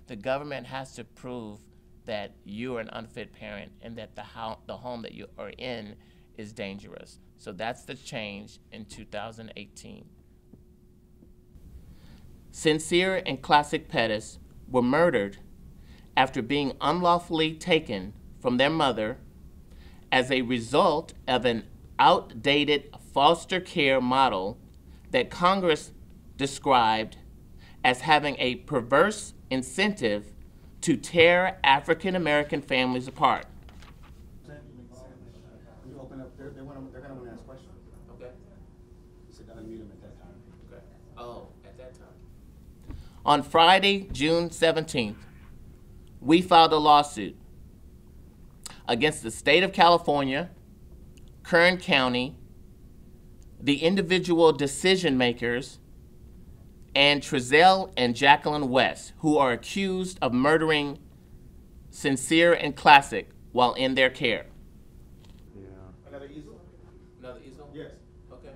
the government has to prove that you're an unfit parent and that the home that you are in is dangerous. So that's the change in 2018. Cinsere and Classic Paris were murdered after being unlawfully taken from their mother as a result of an outdated foster care model that Congress described as having a perverse incentive to tear African American families apart. You open up, they're going to want to ask questions. Okay. You said unmute them at that time. Okay. Oh, at that time. On Friday, June 17th, we filed a lawsuit against the state of California, Kern County, the individual decision makers, and Trezell and Jacqueline West, who are accused of murdering Cinsere and Classic while in their care. Yeah. Another easel? Another easel? Yes. Okay.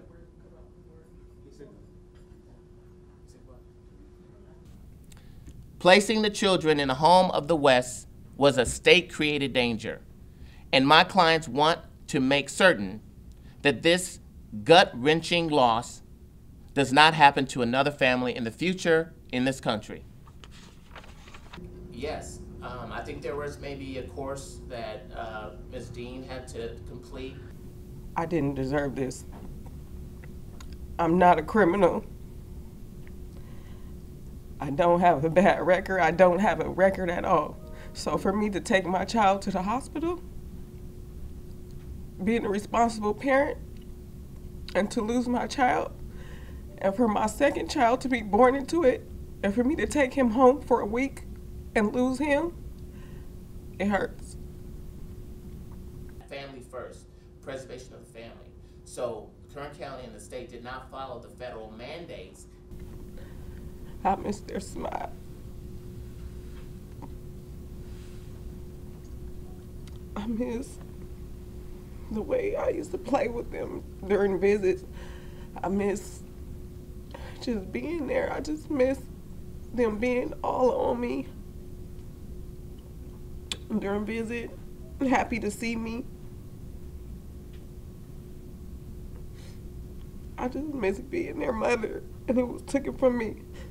Placing the children in the home of the West was a state-created danger, and my clients want to make certain that this gut-wrenching loss does not happen to another family in the future in this country. Yes, I think there was maybe a course that Ms. Dean had to complete. I didn't deserve this. I'm not a criminal. I don't have a bad record. I don't have a record at all. So for me to take my child to the hospital, being a responsible parent, and to lose my child, and for my second child to be born into it, and for me to take him home for a week and lose him, it hurts. Family first, preservation of the family. So Kern County and the state did not follow the federal mandates. I miss their smile. I miss the way I used to play with them during visits. I miss just being there. I just miss them being all on me during visit, happy to see me. I just miss being their mother, and it was taken from me.